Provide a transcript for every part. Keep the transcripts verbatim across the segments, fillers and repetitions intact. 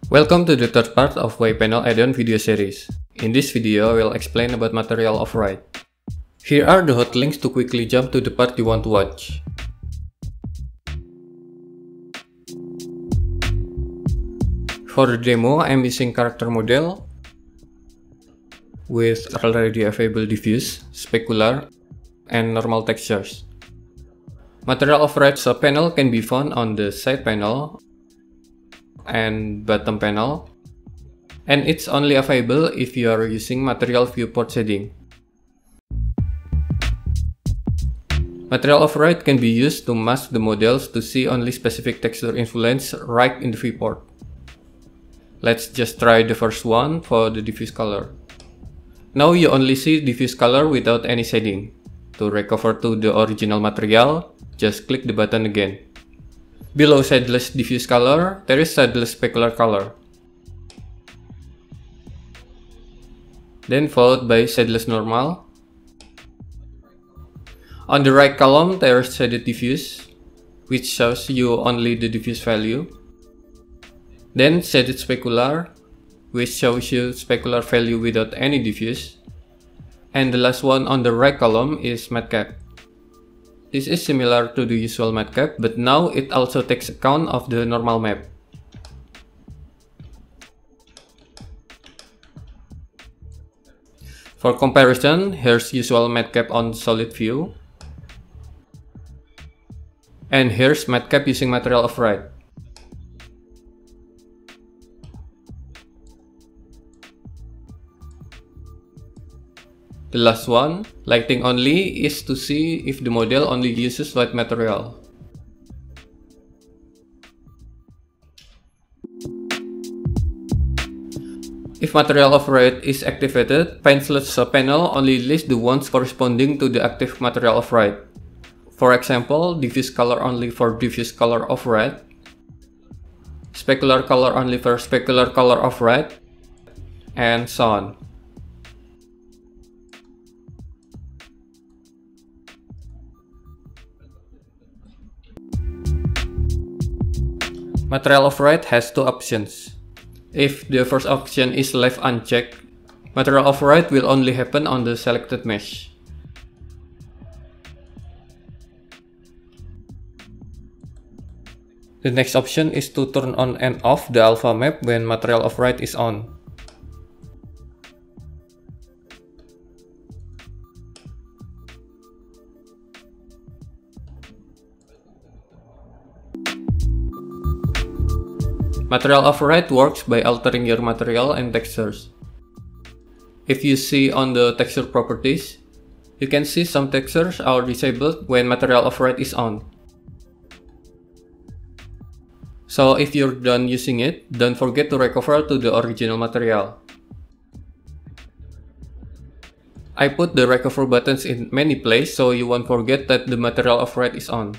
Welcome to the third part of yPanel add-on video series. In this video, I will explain about material override. Here are the hot links to quickly jump to the part you want to watch. For the demo, I am using character model with already available diffuse, specular, and normal textures. Material override subpanel can be found on the side panel and bottom panel, and it's only available if you are using material viewport shading. Material override can be used to mask the models to see only specific texture influence right in the viewport. Let's just try the first one for the diffuse color. Now you only see diffuse color without any shading. To recover to the original material, just click the button again. Below shadeless diffuse color, there is shadeless specular color. Then followed by shadeless normal. On the right column, there is shaded diffuse, which shows you only the diffuse value. Then shaded specular, which shows you specular value without any diffuse. And the last one on the right column is matte cap. This is similar to the usual matte cap, but now it also takes account of the normal map. For comparison, here's usual matte cap on solid view. And here's matte cap using material override. The last one, lighting only, is to see if the model only uses white material. If material override is activated, Paint Slot subpanel only lists the ones corresponding to the active material override. For example, diffuse color only for diffuse color override, specular color only for specular color override, and so on. Material override has two options. If the first option is left unchecked, material override will only happen on the selected mesh. The next option is to turn on and off the alpha map when material override is on. Material override works by altering your material and textures. If you see on the texture properties, you can see some textures are disabled when material override is on. So if you're done using it, don't forget to recover to the original material. I put the recover buttons in many places so you won't forget that the material override is on.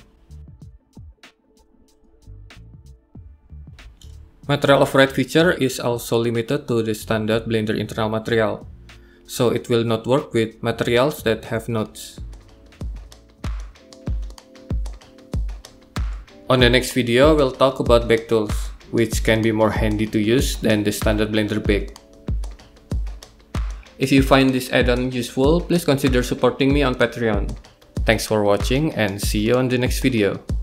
Material override feature is also limited to the standard Blender internal material, so it will not work with materials that have nodes. On the next video, we'll talk about bake tools, which can be more handy to use than the standard Blender bake. If you find this add-on useful, please consider supporting me on Patreon. Thanks for watching and see you on the next video.